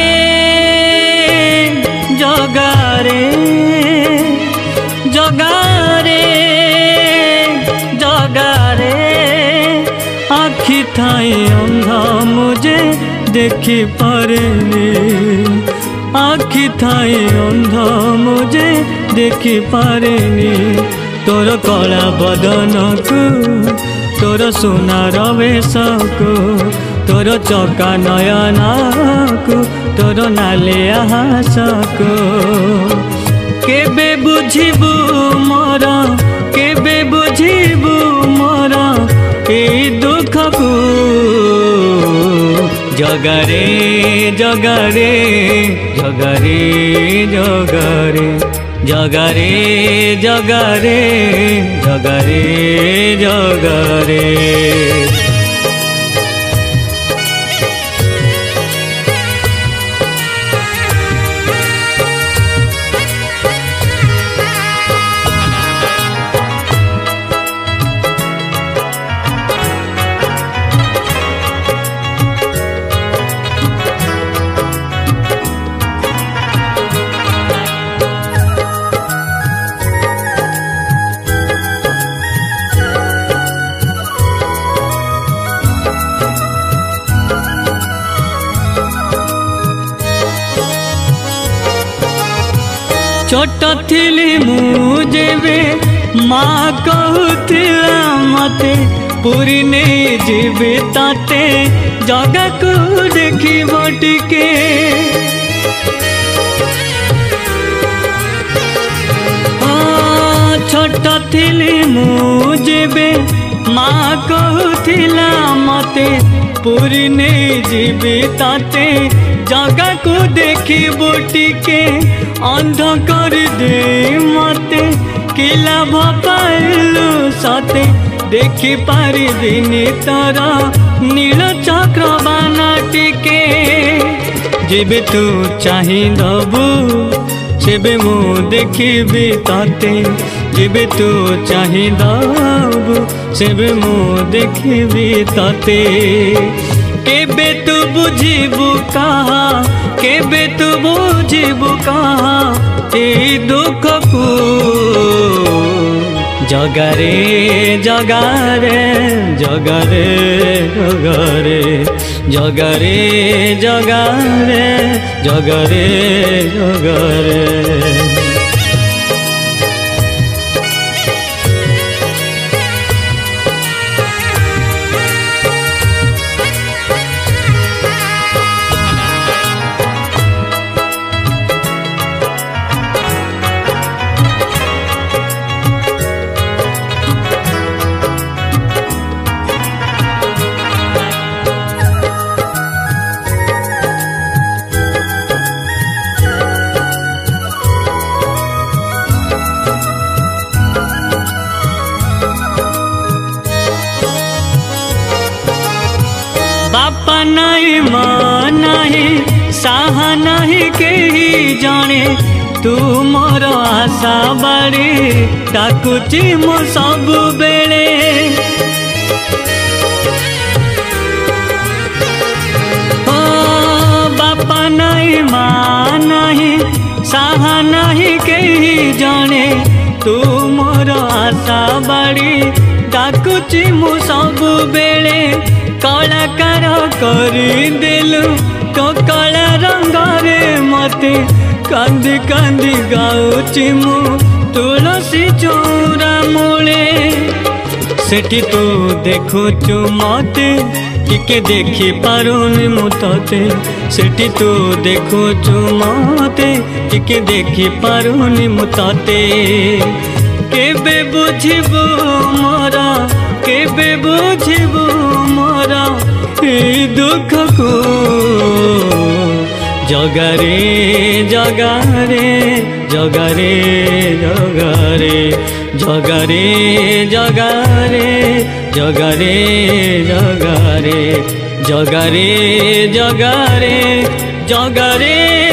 जगारे जगारे जगारे आखि थाई अंधा मुझे देखी पारेनी आखि थाई अंधा मुझे देखी पारेनी तोर कला बदन को तोर सुनार वेश को तोर चका नयन को तोर नालिया हास को केबे बुझिबु मोर केबे बुझिबु मोर ए दुख को जगारे जगारे जगारे जगारे जगारे जगारे जगारे जगारे छोट थिली मुझे माँ कहूला मते पूरी नहीं जीवी ताते जगह को देखी टिके छोट थिली मुझे माँ कहूला मते पूरी नहीं जीवी ताते जगह को देखी टिके अंध कर दे मते किला भपाइलु सते देखी पारि दिनी तारा नील चक्रबाण टिके जेबे तू चाहि दबु सेबे मु देखिबी ताते जेबे तू चाहि दबु सेबे मु देखिबी ताते केबे तू बुझिबु कहा केबे तू बुझिबु कहा ए दुख को जगारे जगारे जगारे जगारे जगारे जगारे जगारे जगारे बापा नहीं माँ नहीं साहा नहीं केही जाने तू मोर आशा बाड़ी डाकुची मो सब बेले बापा नहीं माँ नहीं साहा नहीं केही जाने तू मोर आशा बाड़ी डाकुची मो सब बेले कलाकार करदेलु तो कला रंगरे मते कांदी कांदी गाउची मु तुलसी चौरा मूले सेठी तू देखुचु मते टिके देखी पारुनी मु तते सेठी तू देखुचु मते टिके देखी पारुनी मु तते केबे बुझिबु मोरा केबे बुझिबु मोरा ए दुख को जगारे जगारे जगारे जगारे जगारे जगारे जगारे जगारे जगारे जगारे जगारे